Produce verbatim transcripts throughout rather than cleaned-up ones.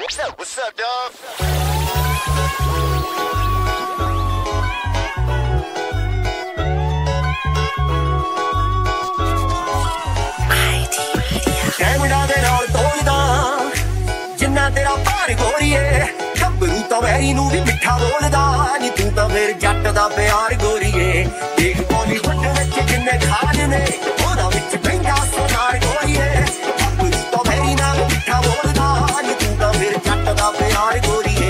What's up, what's up, dog? Camera दे नाल तोड़दा जिन्ना तेरा भार गोरीए गब्बरू तां वैरी नूं भी मिठा बोलदा नी तू तां फिर जट दा प्यार गोरीए देख बॉलीवुड विच जिन्ने खान ने ओहदा विच पैंदा सोनार गोरीए गब्बरू तां वैरी नाल मिठा बोलदा नी तू तां फिर जट दा प्यार गोरीए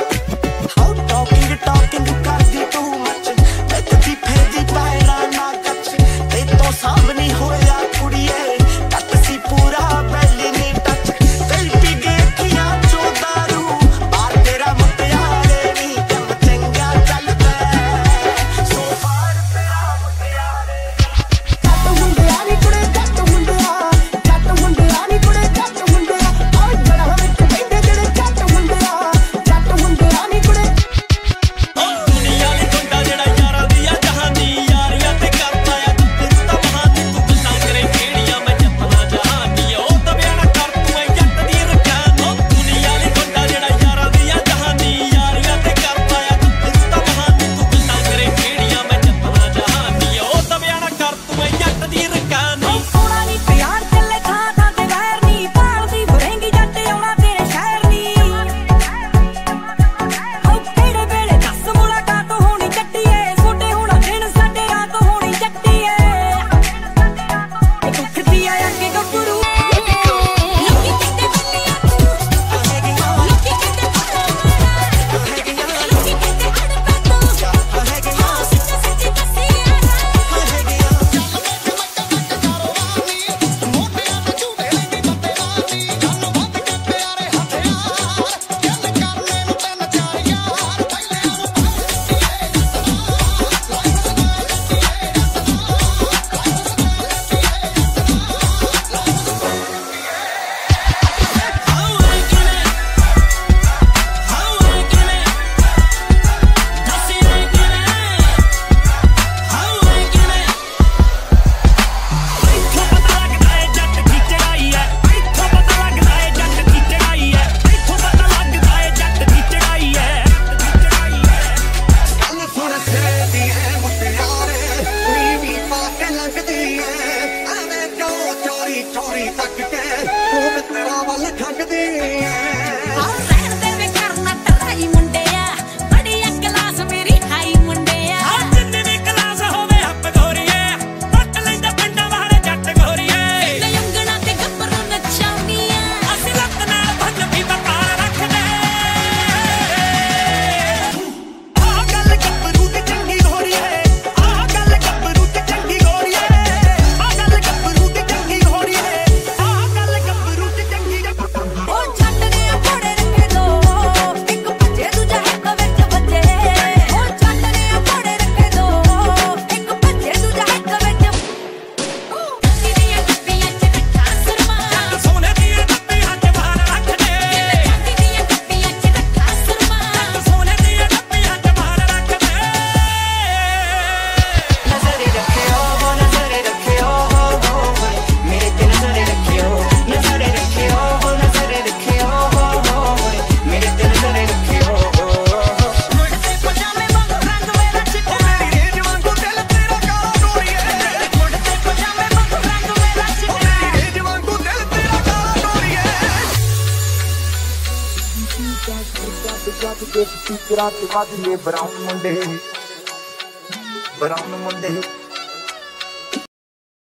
हाउ टॉकिंग टॉकिंग कर दी तू मच मैं कदी फेदी पैरा ना कच ते तो सामने होया कुड़िए Brown Monday, Brown Monday.